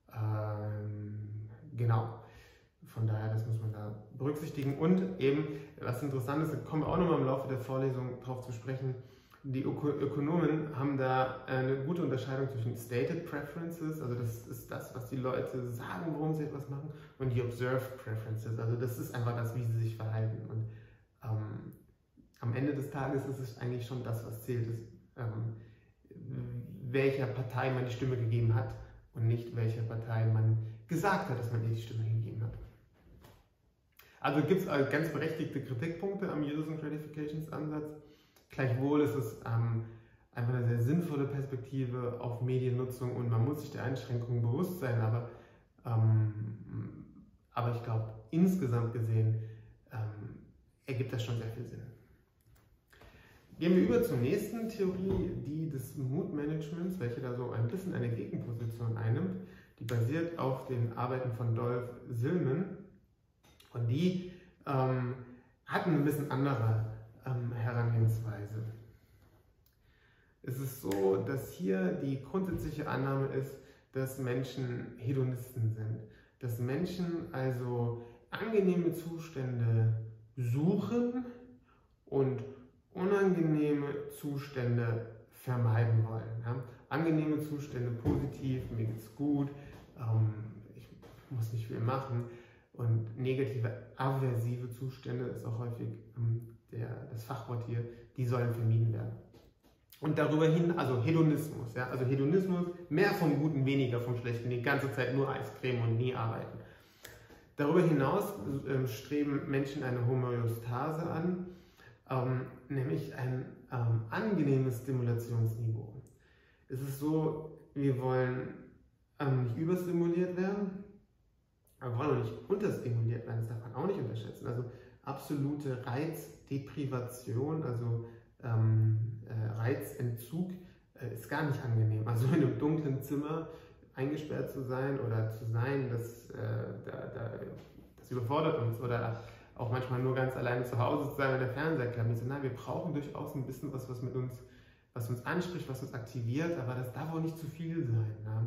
Genau. Von daher, das muss man da berücksichtigen. Und eben, was interessant ist, da kommen wir auch nochmal im Laufe der Vorlesung drauf zu sprechen, die Ökonomen haben da eine gute Unterscheidung zwischen Stated Preferences, also das ist das, was die Leute sagen, warum sie etwas machen, und die Observed Preferences, also das ist einfach das, wie sie sich verhalten. Und am Ende des Tages ist es eigentlich schon das, was zählt, ist, welcher Partei man die Stimme gegeben hat und nicht welcher Partei man gesagt hat, dass man ihr die Stimme gegeben hat. Also gibt es ganz berechtigte Kritikpunkte am Users and Gratifications Ansatz. Gleichwohl ist es einfach eine sehr sinnvolle Perspektive auf Mediennutzung und man muss sich der Einschränkungen bewusst sein, aber ich glaube, insgesamt gesehen ergibt das schon sehr viel Sinn. Gehen wir über zur nächsten Theorie, die des Mood-Managements, welche da so ein bisschen eine Gegenposition einnimmt. Die basiert auf den Arbeiten von Dolf Silman und die hatten ein bisschen andere Herangehensweise. Es ist so, dass hier die grundsätzliche Annahme ist, dass Menschen Hedonisten sind. Dass Menschen also angenehme Zustände suchen und unangenehme Zustände vermeiden wollen. Ja? Angenehme Zustände positiv, mir geht's gut, ich muss nicht viel machen. Und negative, aversive Zustände ist auch häufig das Fachwort hier, die sollen vermieden werden. Und darüber hin, also Hedonismus, ja? Also Hedonismus, mehr vom Guten, weniger vom Schlechten, die ganze Zeit nur Eiscreme und nie arbeiten. Darüber hinaus streben Menschen eine Homöostase an, nämlich ein angenehmes Stimulationsniveau. Es ist so, wir wollen nicht überstimuliert werden, aber wir wollen auch nicht unterstimuliert werden, das darf man auch nicht unterschätzen. Also absolute Reizdeprivation, also Reizentzug ist gar nicht angenehm. Also in einem dunklen Zimmer eingesperrt zu sein oder zu sein, das überfordert uns. Oder auch manchmal nur ganz alleine zu Hause zu sein, wenn der Fernseher klappt. Nein, wir brauchen durchaus ein bisschen was uns anspricht, was uns aktiviert, aber das darf auch nicht zu viel sein. Ne?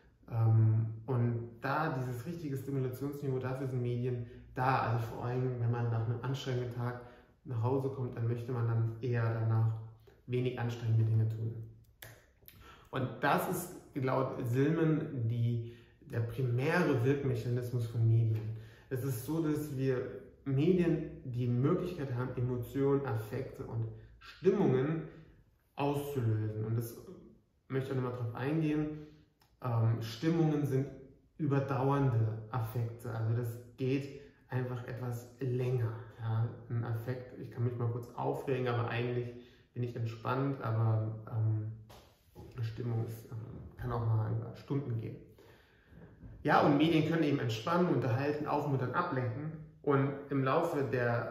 Und da dieses richtige Stimulationsniveau, dafür sind Medien da. Also vor allem, wenn man nach einem anstrengenden Tag nach Hause kommt, dann möchte man dann eher danach wenig anstrengende Dinge tun. Und das ist laut Silman der primäre Wirkmechanismus von Medien. Es ist so, dass wir Medien die Möglichkeit haben, Emotionen, Affekte und Stimmungen auszulösen. Und das möchte ich auch nochmal drauf eingehen. Stimmungen sind überdauernde Affekte. Also das geht einfach etwas länger. Ja? Ein Affekt, ich kann mich mal kurz aufregen, aber eigentlich bin ich entspannt, aber eine Stimmung kann auch mal über Stunden gehen. Ja, und Medien können eben entspannen, unterhalten, aufmuntern, ablenken. Und im Laufe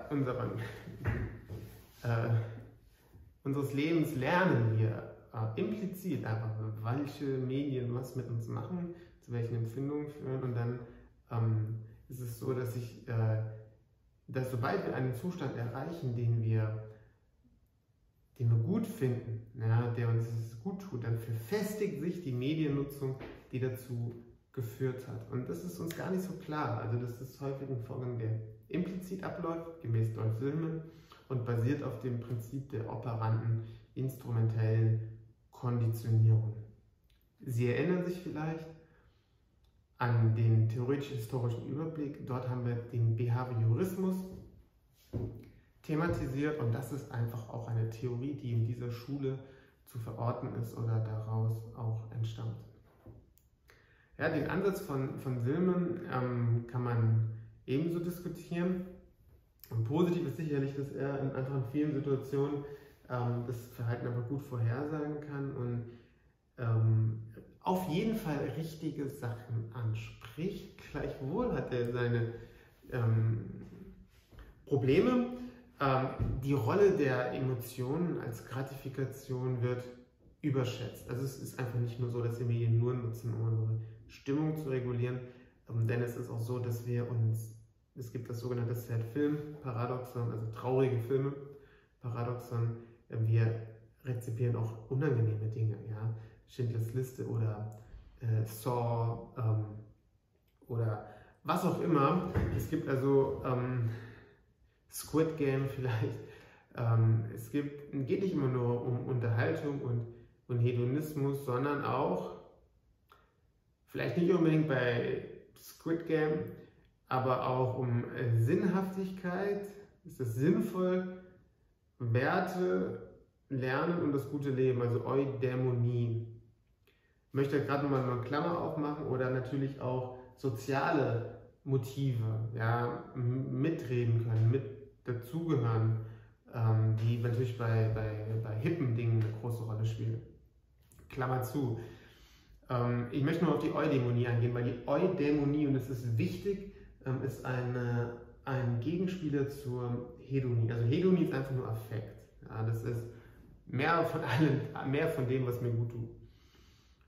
unseres Lebens lernen wir implizit einfach, welche Medien was mit uns machen, zu welchen Empfindungen führen. Und dann ist es so, dass sobald wir einen Zustand erreichen, den wir gut finden, ja, der uns gut tut, dann verfestigt sich die Mediennutzung, die dazu geführt hat. Und das ist uns gar nicht so klar. Also das ist häufig ein Vorgang, der implizit abläuft, gemäß Dolf Silman, und basiert auf dem Prinzip der operanten instrumentellen Konditionierung. Sie erinnern sich vielleicht an den theoretisch-historischen Überblick. Dort haben wir den Behaviorismus thematisiert und das ist einfach auch eine Theorie, die in dieser Schule zu verorten ist oder daraus auch entstammt. Ja, den Ansatz von Silman kann man ebenso diskutieren. Und positiv ist sicherlich, dass er in einfach in vielen Situationen das Verhalten einfach gut vorhersagen kann und auf jeden Fall richtige Sachen anspricht. Gleichwohl hat er seine Probleme. Die Rolle der Emotionen als Gratifikation wird überschätzt. Also es ist einfach nicht nur so, dass wir Medien nur nutzen, um unsere Stimmung zu regulieren, denn es ist auch so, dass es gibt das sogenannte Sad-Film-Paradoxon, also traurige Filme, Paradoxon, wir rezipieren auch unangenehme Dinge, ja? Schindlers Liste oder Saw oder was auch immer. Es gibt also Squid Game vielleicht. Es geht nicht immer nur um Unterhaltung und Hedonismus, sondern auch, vielleicht nicht unbedingt bei Squid Game, aber auch um Sinnhaftigkeit. Ist es sinnvoll? Werte, Lernen und das gute Leben, also Eudämonie. Ich möchte gerade nochmal eine Klammer aufmachen oder natürlich auch soziale Motive, ja, mitreden können, mit dazugehören, die natürlich bei hippen Dingen eine große Rolle spielen. Klammer zu. Ich möchte nur auf die Eudämonie eingehen, weil die Eudämonie, und das ist wichtig, ist ein Gegenspieler zur Hedonie. Also Hedonie ist einfach nur Affekt. Ja, das ist mehr von dem, was mir gut tut.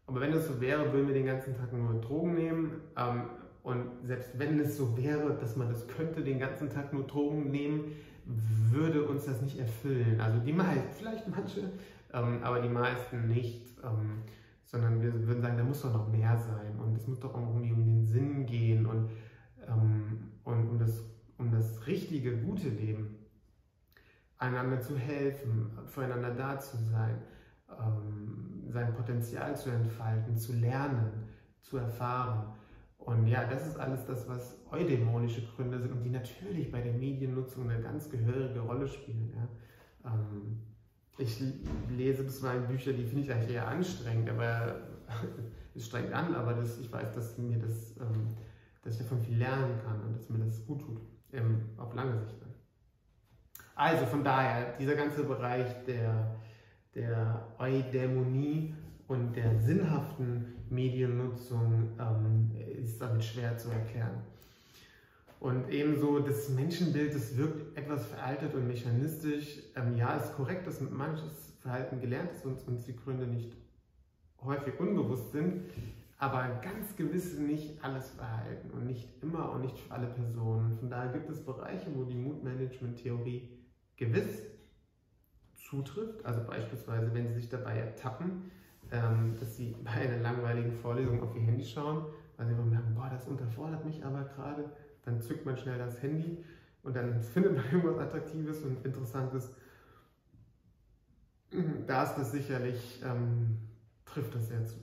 Aber wenn es so wäre, würden wir den ganzen Tag nur Drogen nehmen. Und selbst wenn es so wäre, dass man das könnte, den ganzen Tag nur Drogen nehmen, würde uns das nicht erfüllen. Also die meisten, vielleicht manche, aber die meisten nicht. Sondern wir würden sagen, da muss doch noch mehr sein. Und es muss doch irgendwie um den Sinn gehen und um das richtige, gute Leben. Einander zu helfen, füreinander da zu sein, sein Potenzial zu entfalten, zu lernen, zu erfahren. Und ja, das ist alles das, was eudämonische Gründe sind und die natürlich bei der Mediennutzung eine ganz gehörige Rolle spielen. Ja. Ich lese bisweilen Bücher, die finde ich eigentlich eher anstrengend, aber es strengt an, aber ich weiß, dass ich davon viel lernen kann und dass mir das gut tut, auf lange Sicht. Also von daher, dieser ganze Bereich der Eudämonie und der sinnhaften Mediennutzung ist damit schwer zu erklären. Und ebenso das Menschenbild, das wirkt etwas veraltet und mechanistisch. Ja, ist korrekt, dass manches Verhalten gelernt ist und uns die Gründe nicht häufig unbewusst sind, aber ganz gewiss nicht alles Verhalten und nicht immer und nicht für alle Personen. Von daher gibt es Bereiche, wo die Mood-Management-Theorie gewiss zutrifft. Also beispielsweise, wenn Sie sich dabei ertappen, dass Sie bei einer langweiligen Vorlesung auf Ihr Handy schauen, weil Sie merken, boah, das unterfordert mich aber gerade. Dann zückt man schnell das Handy und dann findet man irgendwas Attraktives und Interessantes. Da ist das sicherlich, trifft das sehr zu.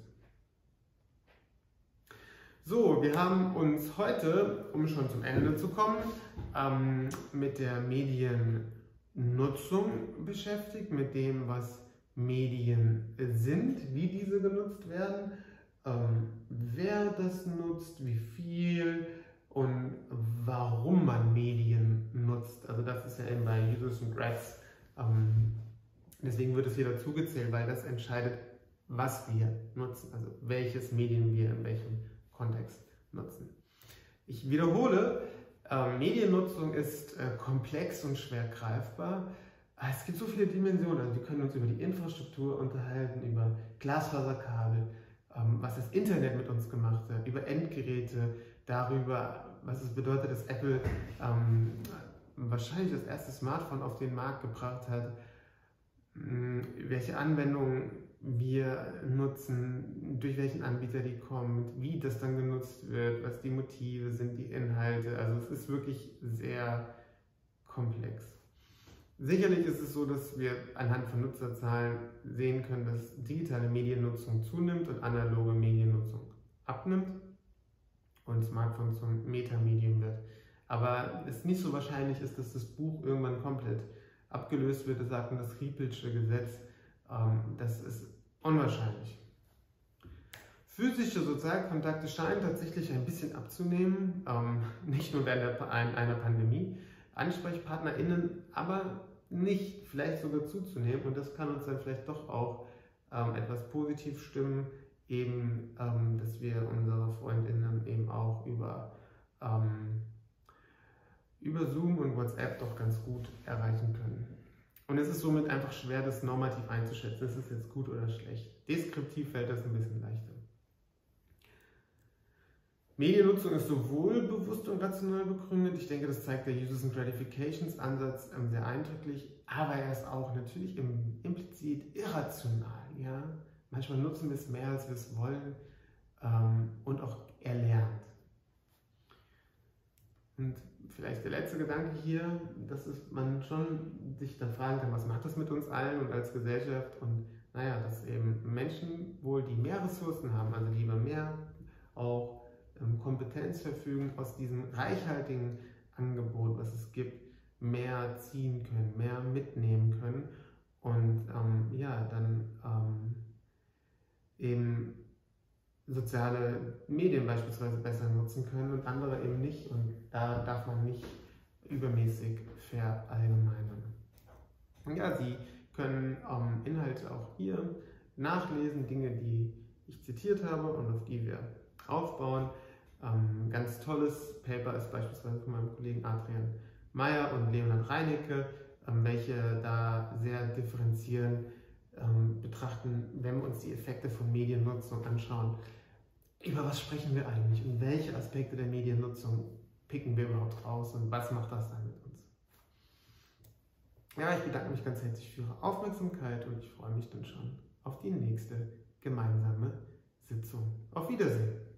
So, wir haben uns heute, um schon zum Ende zu kommen, mit der Mediennutzung beschäftigt, mit dem, was Medien sind, wie diese genutzt werden, wer das nutzt, wie viel und warum man Medien nutzt. Also das ist ja eben bei Users und Grads, deswegen wird es hier dazu gezählt, weil das entscheidet, was wir nutzen, also welches Medien wir in welchem Kontext nutzen. Ich wiederhole, Mediennutzung ist komplex und schwer greifbar. Es gibt so viele Dimensionen, also wir können uns über die Infrastruktur unterhalten, über Glasfaserkabel, was das Internet mit uns gemacht hat, über Endgeräte, darüber, was es bedeutet, dass Apple wahrscheinlich das erste Smartphone auf den Markt gebracht hat, welche Anwendungen wir nutzen, durch welchen Anbieter die kommen, wie das dann genutzt wird, was die Motive sind, die Inhalte. Also es ist wirklich sehr komplex. Sicherlich ist es so, dass wir anhand von Nutzerzahlen sehen können, dass digitale Mediennutzung zunimmt und analoge Mediennutzung abnimmt und Smartphone zum Metamedium wird. Aber es nicht so wahrscheinlich ist, dass das Buch irgendwann komplett abgelöst wird, das sagt das Riepelsche Gesetz. Das ist unwahrscheinlich. Physische Sozialkontakte scheinen tatsächlich ein bisschen abzunehmen, nicht nur während einer Pandemie. AnsprechpartnerInnen aber nicht, vielleicht sogar zuzunehmen, und das kann uns dann vielleicht doch auch etwas positiv stimmen, eben, dass wir unsere FreundInnen eben auch über Zoom und WhatsApp doch ganz gut erreichen können. Und es ist somit einfach schwer, das normativ einzuschätzen, ist es jetzt gut oder schlecht. Deskriptiv fällt das ein bisschen leichter. Mediennutzung ist sowohl bewusst und rational begründet, ich denke, das zeigt der Uses and Gratifications Ansatz sehr eindrücklich, aber er ist auch natürlich implizit irrational. Ja? Manchmal nutzen wir es mehr, als wir es wollen, und auch erlernt. Und vielleicht der letzte Gedanke hier, dass man schon sich dann fragen kann, was macht das mit uns allen und als Gesellschaft, und naja, dass eben Menschen wohl, die mehr Ressourcen haben, also die über mehr auch Kompetenz verfügen, aus diesem reichhaltigen Angebot, was es gibt, mehr ziehen können, mehr mitnehmen können und ja, dann eben soziale Medien beispielsweise besser nutzen können und andere eben nicht, und da darf man nicht übermäßig verallgemeinern. Ja, Sie können Inhalte auch hier nachlesen, Dinge, die ich zitiert habe und auf die wir aufbauen. Ganz tolles Paper ist beispielsweise von meinem Kollegen Adrian Meyer und Leonhard Reinecke, welche da sehr differenzieren, betrachten, wenn wir uns die Effekte von Mediennutzung anschauen. Über was sprechen wir eigentlich und welche Aspekte der Mediennutzung picken wir überhaupt raus und was macht das dann mit uns? Ja, ich bedanke mich ganz herzlich für Ihre Aufmerksamkeit und ich freue mich dann schon auf die nächste gemeinsame Sitzung. Auf Wiedersehen!